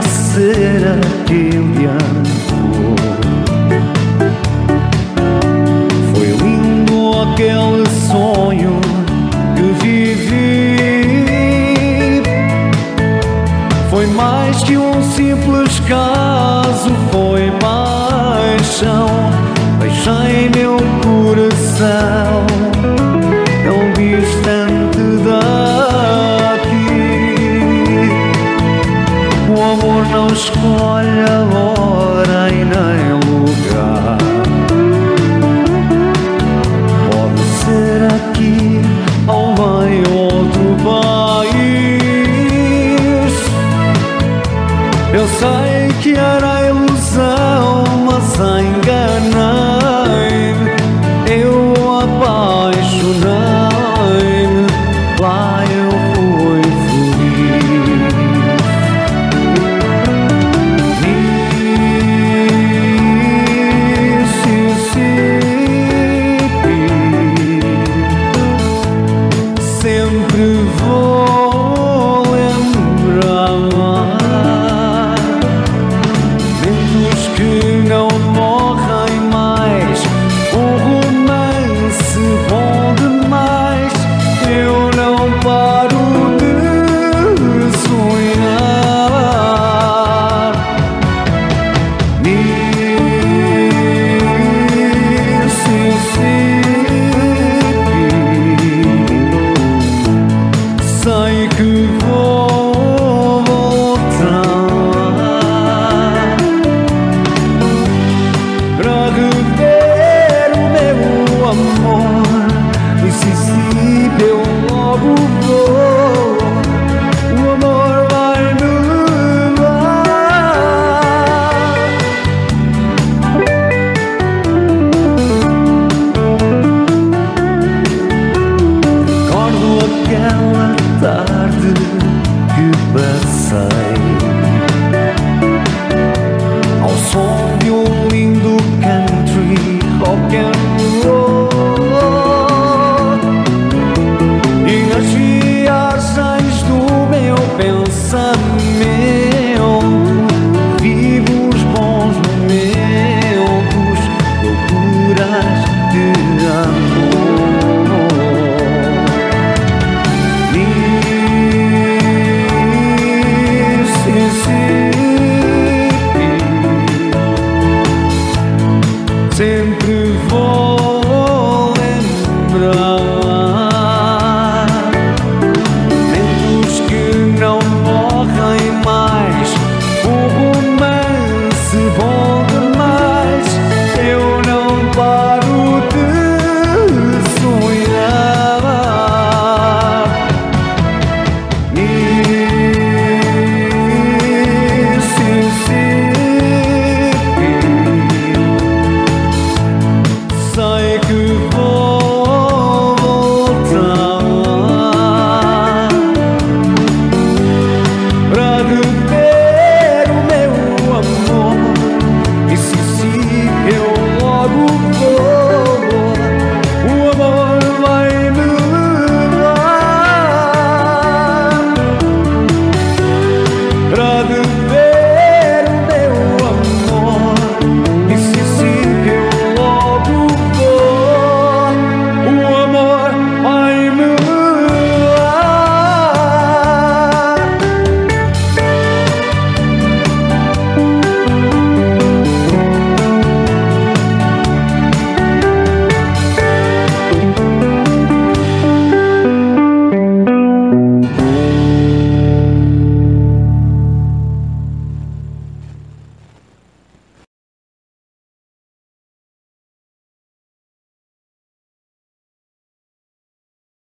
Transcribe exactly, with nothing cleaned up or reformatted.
a ser aquele amor. Foi lindo aquele sonho que vivi. Foi mais que um simples caso, foi paixão. Beijei meu coração tão distante daqui. O amor não escolhe a hora e nem lugar. Pode ser aqui ou em outro país. Eu sei que era ilusão, mas enganei-me. Eu apaixonei-me, lá eu fui feliz. Mississippi, sempre vou lembrar momentos que não morrem mais. Um romance bom demais. Eu não paro de sonhar. Mississippi, sei que vou voltar para rever o meu amor. Mississippi, eu logo vou. O amor vai me levar. Recordo aquela tarde que passei ao som de um lindo country rock and roll.